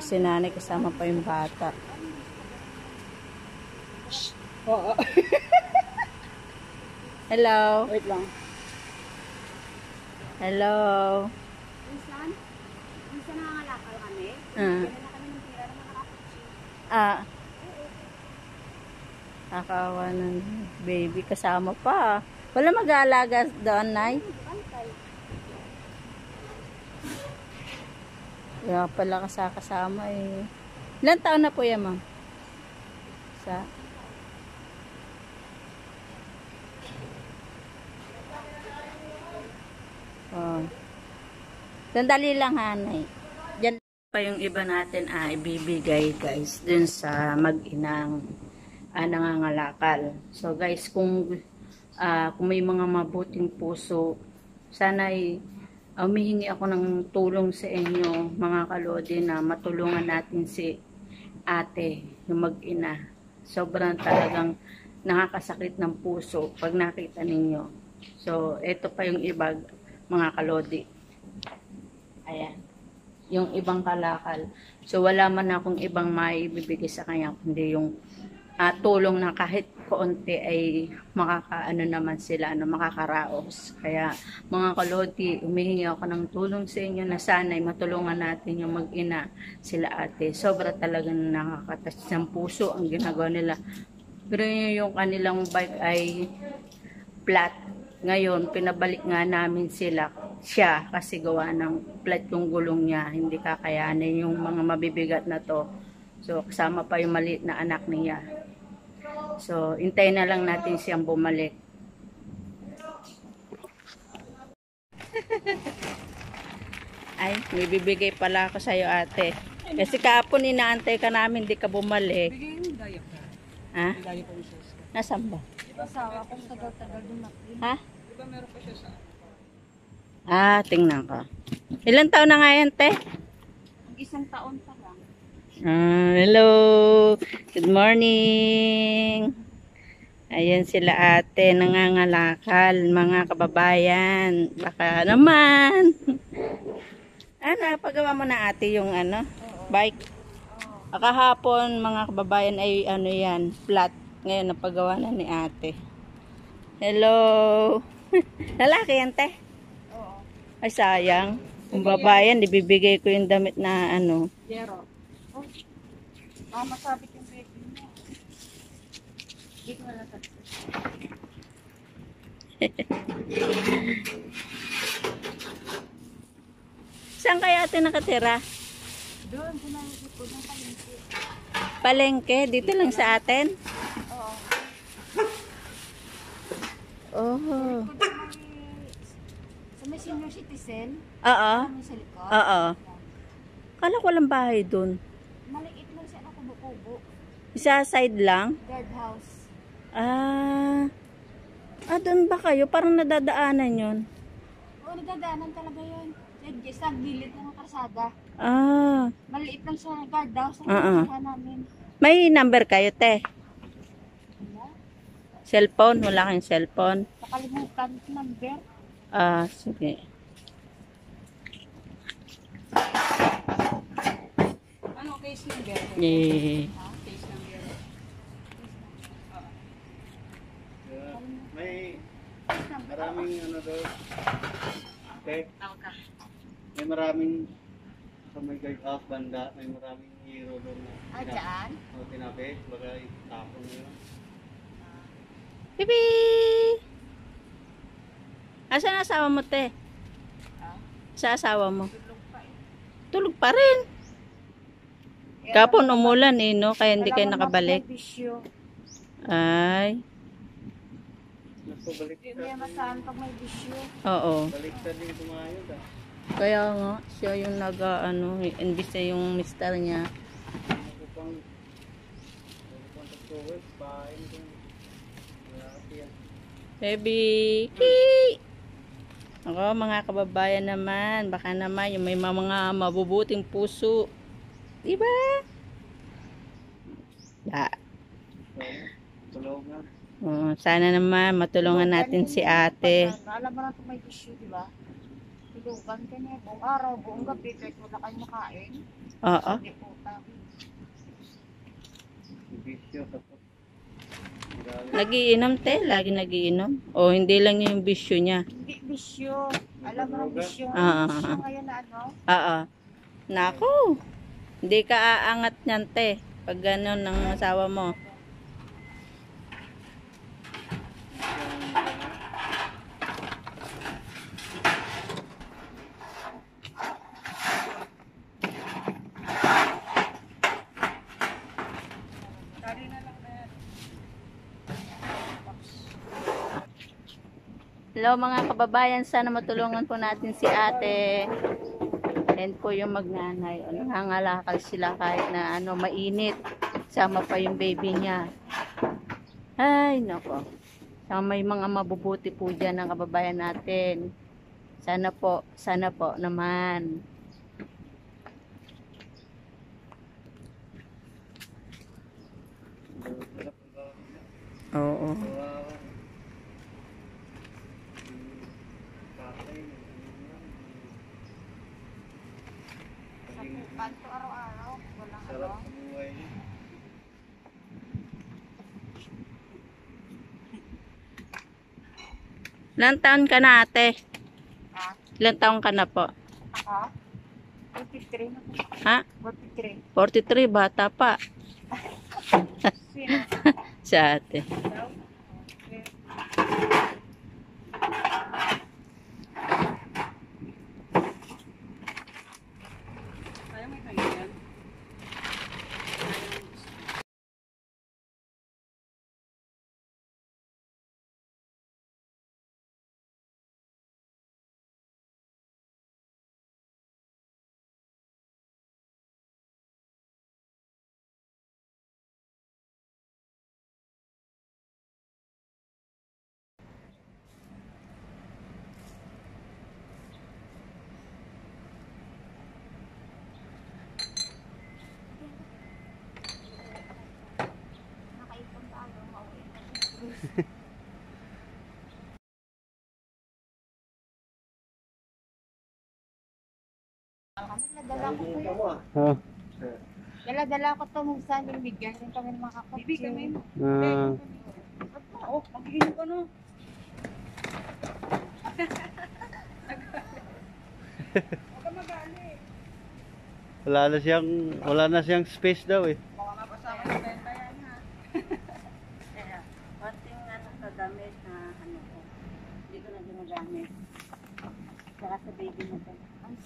si nanay kasama pa yung bata. Oo. Hello. Wait lang. Hello. Minsan nangangalakal kami. Ah. Kailan na kami ng tira ng mga kapatid. Ah. Nakawa ng baby kasama pa. Wala mag-aalaga doon, Nay? Bantay. Kaya pala kasama eh. Ilan taon na po yan, ma'am? Sa? Oh. Sandali lang, Hanay. Diyan pa yung iba natin ibibigay, guys, dun sa mag-inang nangangalakal. So, guys, kung may mga mabuting puso, sana ay humihingi ako ng tulong sa inyo, mga kalodi, na matulungan natin si ate, yung mag-ina. Sobrang talagang nakakasakit ng puso pag nakita ninyo. So, ito pa yung iba, mga kalodi. Ayan. Yung ibang kalakal. So, wala man akong ibang maibibigay sa kanya, kundi yung tulong na kahit konti ay makakaano naman sila, makakaraos. Kaya, mga kalodi, humihingi ako ng tulong sa inyo na sana'y matulungan natin yung mag-ina, sila ate. Sobra talagang nakakatouch ng puso ang ginagawa nila. Pero yung kanilang bike ay flat. Ngayon, pinabalik nga namin siya kasi gawa ng flat yung gulong niya. Hindi kakayanin yung mga mabibigat na to. So, kasama pa yung maliit na anak niya. So, hintayin na lang natin siyang bumalik. Ay, may bibigay pala ako sa'yo, ate. Kasi kahapon inaantay ka namin, di ka bumalik. Bigay yung gaya ka. Ha? Gaya pa yung sauce ka. Nasaan ba? Diba sawa kung tagal-tagal dumating? Ha? Diba meron pa siya sa... Tingnan ko. Ilan taon na nga yan, te? Isang taon pa lang. Hello. Good morning. Ayan sila ate, nangangalakal, mga kababayan. Baka naman. Napagawa mo na ate yung bike. Kahapon, mga kababayan, ay yan, flat. Ngayon, napagawa na ni ate. Hello. Lalaki yan, te? Oo. Ay, sayang. Kung babayan, ibibigay ko yung damit na Yero. Oh. Masabit yung baby mo. Hindi ko nalasabit. Saan kaya ate nakatira? Doon, pumayagin ko ng palengke. Palengke? Dito lang sa atin? Oo. Oh. Sa may senior citizen, Oo. kami sa likod. Oo. Kala ko walang bahay dun. Maliit lang siya na kubo-kubo. Isa side lang? Guard house. Doon ba kayo? Parang nadadaanan yun. Oo, nagdadaanan talaga yun. Sa gilid ng karsada. Maliit lang siya guard house. Ang namin. May number kayo, te? Wala. Cellphone? Wala kayong cellphone? Nakalimutan number. Sige. Ano case number? Yeah. Case number. May maraming daw. Okay. May maraming sa may guard out banda, may maraming hero doon na Dyan? tinabi, bagay tapon nyo. Bibi! Asan ang asawa mo, te? Sa asawa mo? Tulog pa rin. Kapon umulan no? Kaya hindi kayo nakabalik. Ay. Nagpabalik Hindi masahan pag may bisyo. Oo. baliktad din tumayod Kaya nga, siya yung imbis na yung mister niya. Ako pang tagtuwid, pain din. Baby! Kii! Ako, mga kababayan naman, baka naman yung may mga mabubuting puso. Diba? Tulog na. Sana naman matulungan natin si ate. Alam mo na ito may bisyo, di ba? dugan ka niya. Buong araw, buong gabi, kahit wala kayo makain. Oo. Hindi po tayo. Bisyo tapos. Nagiinom te, lagi nagiinom. O hindi lang yung bisyo niya. Hindi bisyo. Alam mo ang bisyo. Ah, Bisyo ngayon na ano? Oo. Naku. Hindi ka aangat niyan te. Pag gano'n ng asawa mo. Hello mga kababayan, sana matulungan po natin si ate. And po yung magnanay. Nangangalakal sila kahit na mainit. Sama pa yung baby niya. Ay, nako. So, may mga mabubuti po dyan ng kababayan natin. Sana po naman. Oo. Kanto araw-araw. Walang Sarap ano. sa buhay niya. Ilang taon ka na ate? Ha? Ilang taon ka na po? Ha? 43 na po. Ha? 43. 43, bata pa. Sino? Si ate. Daw? Kaya may kanya. Nakaipon tayo. Mauwi na. Nadala ko po yun. Oh. Dala-dala ko ito minsan yung bigyan rin kami ng mga kapatid. Bibi kami. Oo, mag-inom ko no. Wala na siyang space daw eh. Baka mapasama sa benta yan ha. Kaya, konting kagamit na ko. Hindi ko na ginagamit. Saka sa baby mo to.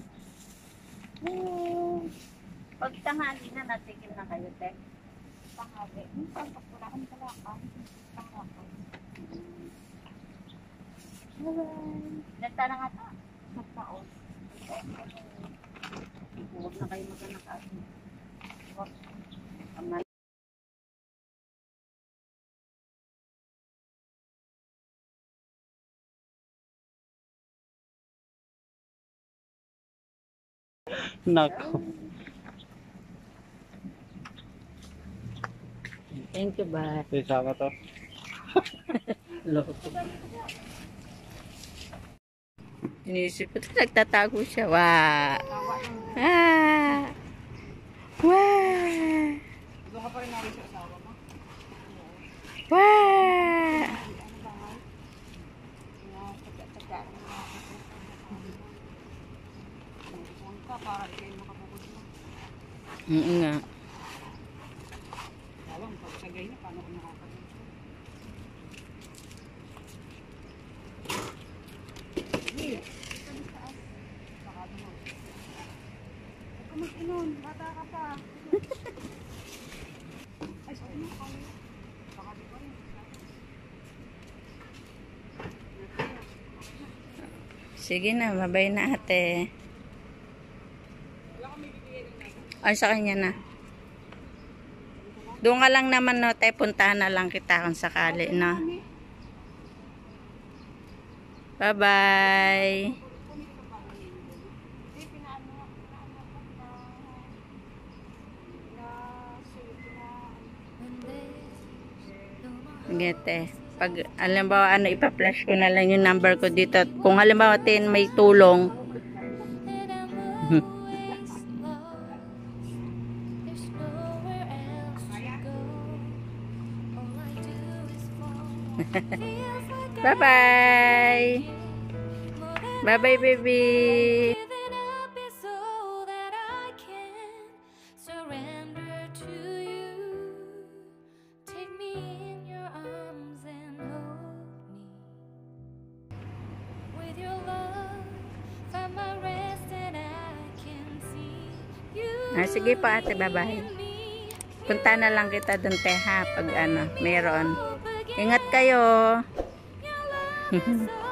Pag tanghali na, natikim na kayo, te. Tanghali. Minsan, pag wala kami talakan. Tanghali. Nagta na nga ta. Magtaon. Huwag na kayo magkanak ako. Nako. Thank you, bye. Sama to. Loko. Inisip ko, nagtatago siya. Wow! Ah! Wow! Doon ka pa rin narin sa asawa mo? Wow! Para kayo makabukod mo. Nga. Alam, pag sagay na, paano ko nakakabukod? Huwag ka mag-inom, bata ka pa. Ay, sorry na kami. Baka di pa rin. Sige na, mabay na ate. Ay, sa kanya na. Doon ka lang naman, no, tayo puntahan na lang kita kung sakali, no. Bye-bye. Gete. Pag halimbawa ipa-flash ko na lang yung number ko dito. Kung halimbawa may tulong, Bye-bye. Bye-bye, baby. Sige pa ate, bye-bye. Punta na lang kita dun te ha, pag ano, meron. Ingat kayo.